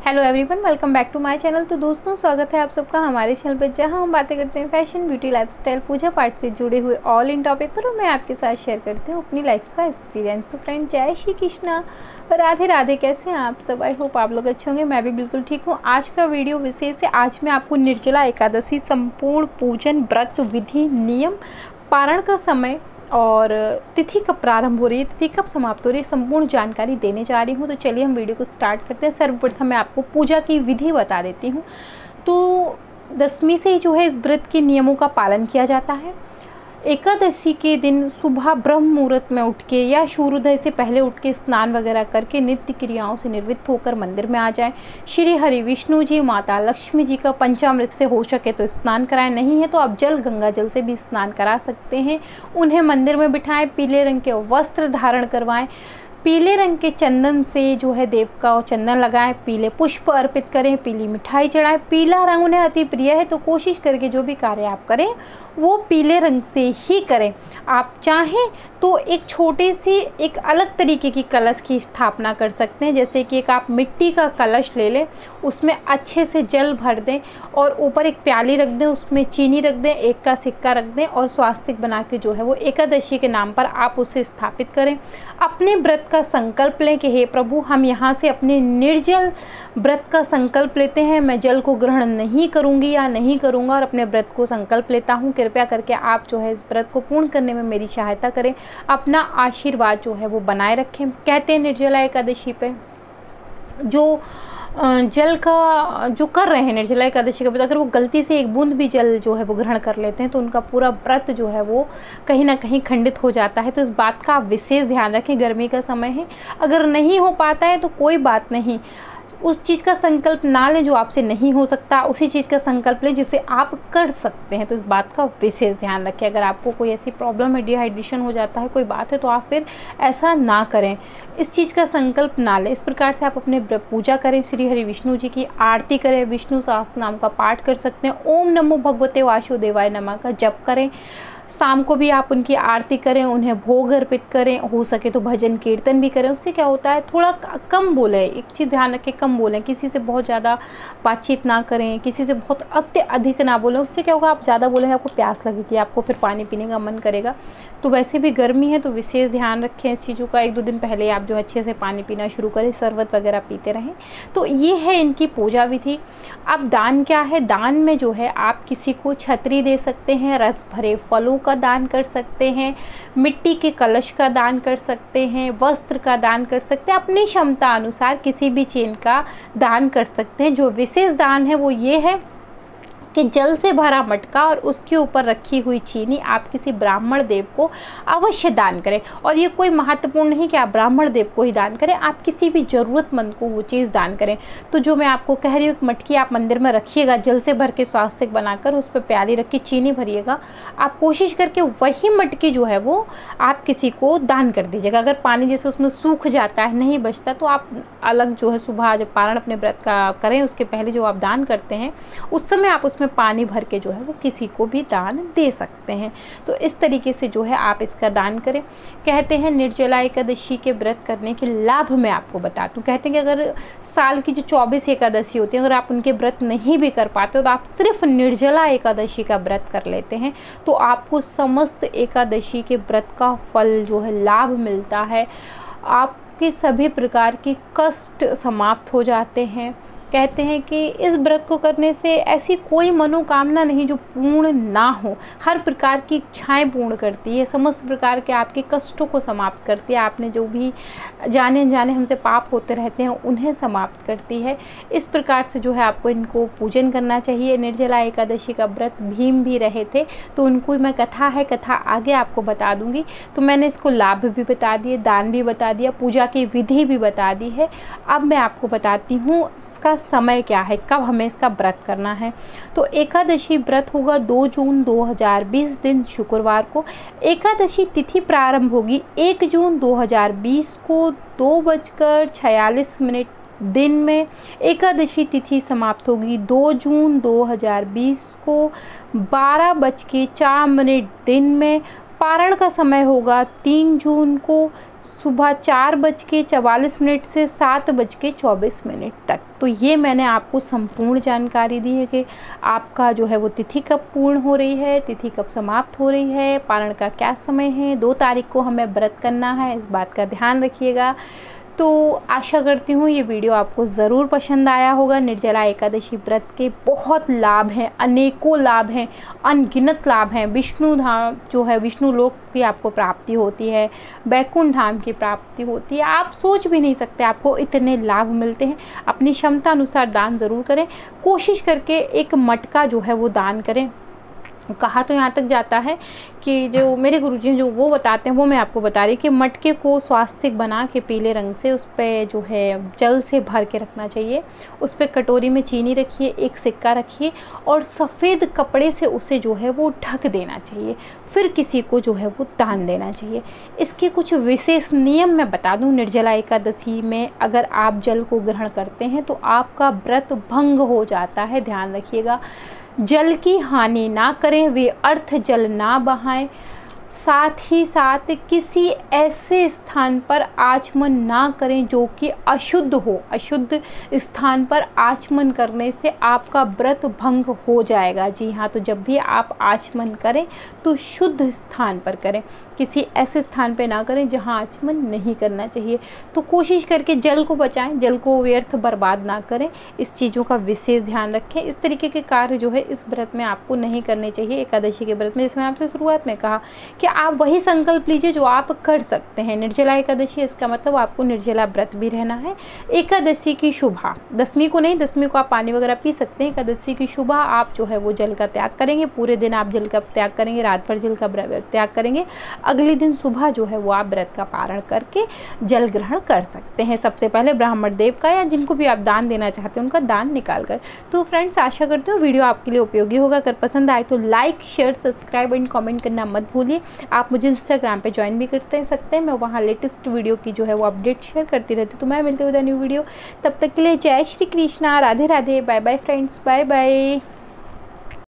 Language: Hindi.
Hello everyone, welcome back to my channel. तो दोस्तों, स्वागत है आप सबका हमारे चैनल पर, जहां हम बातें करते हैं फैशन, ब्यूटी, लाइफस्टाइल, पूजा पाठ से जुड़े हुए ऑल इन टॉपिक पर। और मैं आपके साथ शेयर करती हूँ अपनी लाइफ का एक्सपीरियंस। तो फ्रेंड, जय श्री कृष्णा, राधे राधे। कैसे हैं आप सब? आई होप आप लोग अच्छे होंगे। मैं भी बिल्कुल ठीक हूँ। आज का वीडियो विशेष है। आज मैं आपको निर्जला एकादशी संपूर्ण पूजन, व्रत, विधि, नियम, पारण का समय और तिथि कब प्रारंभ हो रही है, तिथि कब समाप्त हो रही है, संपूर्ण जानकारी देने जा रही हूँ। तो चलिए हम वीडियो को स्टार्ट करते हैं। सर्वप्रथम मैं आपको पूजा की विधि बता देती हूँ। तो दशमी से जो है इस व्रत के नियमों का पालन किया जाता है। एकादशी के दिन सुबह ब्रह्म मुहूर्त में उठ के या सूर्योदय से पहले उठ के स्नान वगैरह करके नित्य क्रियाओं से निवृत्त होकर मंदिर में आ जाएं। श्री हरि विष्णु जी, माता लक्ष्मी जी का पंचामृत से हो सके तो स्नान कराएं, नहीं है तो आप गंगा जल से भी स्नान करा सकते हैं। उन्हें मंदिर में बिठाएं, पीले रंग के वस्त्र धारण करवाएं, पीले रंग के चंदन से जो है देव का चंदन लगाएं, पीले पुष्प अर्पित करें, पीली मिठाई चढ़ाएं। पीला रंग उन्हें अति प्रिय है, तो कोशिश करके जो भी कार्य आप करें वो पीले रंग से ही करें। आप चाहें तो एक छोटे से एक अलग तरीके की कलश की स्थापना कर सकते हैं। जैसे कि एक आप मिट्टी का कलश ले लें, उसमें अच्छे से जल भर दें और ऊपर एक प्याली रख दें, उसमें चीनी रख दें, एक का सिक्का रख दें और स्वास्तिक बना के जो है वो एकादशी के नाम पर आप उसे स्थापित करें। अपने व्रत का संकल्प लें कि हे प्रभु, हम यहाँ से अपने निर्जल व्रत का संकल्प लेते हैं। मैं जल को ग्रहण नहीं करूँगी या नहीं करूँगा और अपने व्रत को संकल्प लेता हूँ। कृपया करके आप जो है इस व्रत को पूर्ण करने में मेरी सहायता करें, अपना आशीर्वाद जो है वो बनाए रखें। कहते हैं निर्जला एकादशी पे जो जल का जो कर रहे हैं निर्जला एकादशी का, अगर वो गलती से एक बूंद भी जल जो है वो ग्रहण कर लेते हैं तो उनका पूरा व्रत जो है वो कहीं ना कहीं खंडित हो जाता है। तो इस बात का आप विशेष ध्यान रखें। गर्मी का समय है, अगर नहीं हो पाता है तो कोई बात नहीं, उस चीज़ का संकल्प ना लें जो आपसे नहीं हो सकता, उसी चीज़ का संकल्प लें जिसे आप कर सकते हैं। तो इस बात का विशेष ध्यान रखें। अगर आपको कोई ऐसी प्रॉब्लम है, डिहाइड्रेशन हो जाता है, कोई बात है, तो आप फिर ऐसा ना करें, इस चीज़ का संकल्प ना लें। इस प्रकार से आप अपने पूजा करें, श्री हरि विष्णु जी की आरती करें, विष्णु सहस्त्र नाम का पाठ कर सकते हैं, ओम नमो भगवते वासुदेवाय नमः का जप करें। शाम को भी आप उनकी आरती करें, उन्हें भोग अर्पित करें, हो सके तो भजन कीर्तन भी करें। उससे क्या होता है, थोड़ा कम बोलें, एक चीज़ ध्यान रखें, कम बोलें, किसी से बहुत ज़्यादा बातचीत ना करें, किसी से बहुत अत्यधिक ना बोलें। उससे क्या होगा, आप ज़्यादा बोलेंगे आपको प्यास लगेगी, आपको फिर पानी पीने का मन करेगा। तो वैसे भी गर्मी है तो विशेष ध्यान रखें इस चीज़ों का। 1-2 दिन पहले आप जो अच्छे से पानी पीना शुरू करें, शरबत वगैरह पीते रहें। तो ये है इनकी पूजा विधि। अब दान क्या है, दान में जो है आप किसी को छतरी दे सकते हैं, रस भरे फलों का दान कर सकते हैं, मिट्टी के कलश का दान कर सकते हैं, वस्त्र का दान कर सकते हैं, अपनी क्षमता अनुसार किसी भी चीज़ का दान कर सकते हैं। जो विशेष दान है वो ये है कि जल से भरा मटका और उसके ऊपर रखी हुई चीनी आप किसी ब्राह्मण देव को अवश्य दान करें। और ये कोई महत्वपूर्ण नहीं कि आप ब्राह्मण देव को ही दान करें, आप किसी भी ज़रूरतमंद को वो चीज़ दान करें। तो जो मैं आपको कह रही हूँ, मटकी आप मंदिर में रखिएगा, जल से भर के स्वास्तिक बनाकर उस पर प्याली रख के चीनी भरिएगा। आप कोशिश करके वही मटकी जो है वो आप किसी को दान कर दीजिएगा। अगर पानी जैसे उसमें सूख जाता है, नहीं बचता, तो आप अलग जो है सुबह जब पारण अपने व्रत का करें उसके पहले जो आप दान करते हैं उस समय आप उसमें पानी भर के जो है वो किसी को भी दान दे सकते हैं। तो इस तरीके से जो है आप इसका दान करें। कहते हैं निर्जला एकादशी के व्रत करने के लाभ मैं आपको बता दूं। कहते हैं कि अगर साल की जो 24 एकादशी होती है, अगर आप उनके व्रत नहीं भी कर पाते हो तो आप सिर्फ निर्जला एकादशी का व्रत कर लेते हैं तो आपको समस्त एकादशी के व्रत का फल जो है लाभ मिलता है। आपके सभी प्रकार के कष्ट समाप्त हो जाते हैं। कहते हैं कि इस व्रत को करने से ऐसी कोई मनोकामना नहीं जो पूर्ण ना हो, हर प्रकार की इच्छाएं पूर्ण करती है, समस्त प्रकार के आपके कष्टों को समाप्त करती है, आपने जो भी जाने अनजाने हमसे पाप होते रहते हैं उन्हें समाप्त करती है। इस प्रकार से जो है आपको इनको पूजन करना चाहिए। निर्जला एकादशी का व्रत भीम भी रहे थे तो उनको मैं कथा है, कथा आगे आपको बता दूंगी। तो मैंने इसको लाभ भी बता दिए, दान भी बता दिया, पूजा की विधि भी बता दी है। अब मैं आपको बताती हूँ इसका समय क्या है, कब हमें इसका व्रत करना है। तो एकादशी व्रत होगा 2 जून 2020 दिन शुक्रवार को। एकादशी तिथि प्रारंभ होगी 1 जून 2020 को 2:46 दिन में। एकादशी तिथि समाप्त होगी 2 जून 2020 को 12:04 दिन में। पारण का समय होगा 3 जून को सुबह 4:44 से 7:24 तक। तो ये मैंने आपको संपूर्ण जानकारी दी है कि आपका जो है वो तिथि कब पूर्ण हो रही है, तिथि कब समाप्त हो रही है, पारण का क्या समय है, 2 तारीख को हमें व्रत करना है, इस बात का ध्यान रखिएगा। तो आशा करती हूँ ये वीडियो आपको ज़रूर पसंद आया होगा। निर्जला एकादशी व्रत के बहुत लाभ हैं, अनेकों लाभ हैं, अनगिनत लाभ हैं। विष्णु धाम जो है, विष्णु लोक की आपको प्राप्ति होती है, बैकुंठ धाम की प्राप्ति होती है। आप सोच भी नहीं सकते आपको इतने लाभ मिलते हैं। अपनी क्षमता अनुसार दान ज़रूर करें, कोशिश करके एक मटका जो है वो दान करें। कहा तो यहाँ तक जाता है कि जो मेरे गुरुजी हैं जो वो बताते हैं वो मैं आपको बता रही कि मटके को स्वास्तिक बना के पीले रंग से उस पर जो है जल से भर के रखना चाहिए। उस पर कटोरी में चीनी रखिए, एक सिक्का रखिए और सफ़ेद कपड़े से उसे जो है वो ढक देना चाहिए। फिर किसी को जो है वो दान देना चाहिए। इसके कुछ विशेष नियम मैं बता दूं। निर्जला एकादशी में अगर आप जल को ग्रहण करते हैं तो आपका व्रत भंग हो जाता है, ध्यान रखिएगा। जल की हानि ना करें, वे अर्थ जल ना बहाएं, साथ ही साथ किसी ऐसे स्थान पर आचमन ना करें जो कि अशुद्ध हो। अशुद्ध स्थान पर आचमन करने से आपका व्रत भंग हो जाएगा। जी हाँ, तो जब भी आप आचमन करें तो शुद्ध स्थान पर करें, किसी ऐसे स्थान पर ना करें जहाँ आचमन नहीं करना चाहिए। तो कोशिश करके जल को बचाएं, जल को व्यर्थ बर्बाद ना करें। इस चीज़ों का विशेष ध्यान रखें। इस तरीके के कार्य जो है इस व्रत में आपको नहीं करने चाहिए, एकादशी के व्रत में। जैसे मैंने आपसे शुरुआत में कहा कि आप वही संकल्प लीजिए जो आप कर सकते हैं। निर्जला एकादशी, इसका मतलब आपको निर्जला व्रत भी रहना है। एकादशी की शुभा, दसवीं को नहीं, दसवीं को आप पानी वगैरह पी सकते हैं। एकादशी की शुभा आप जो है वो जल का त्याग करेंगे, पूरे दिन आप जल का त्याग करेंगे, रात भर जल का त्याग करेंगे। अगले दिन सुबह जो है वो आप व्रत का पारण करके जल ग्रहण कर सकते हैं। सबसे पहले ब्राह्मण देव का या जिनको भी आप दान देना चाहते हैं उनका दान निकाल कर। तो फ्रेंड्स, आशा करते हो वीडियो आपके लिए उपयोगी होगा। अगर पसंद आए तो like, share, subscribe and comment करना मत भूलिए। आप मुझे इंस्टाग्राम पे ज्वाइन भी करते सकते हैं, मैं वहाँ लेटेस्ट वीडियो की जो है वो अपडेट शेयर करती रहती हूँ। तो मैं मिलती हूँ न्यू वीडियो, तब तक के लिए जय Shri Krishna, Radhe Radhe, bye bye friends, bye bye.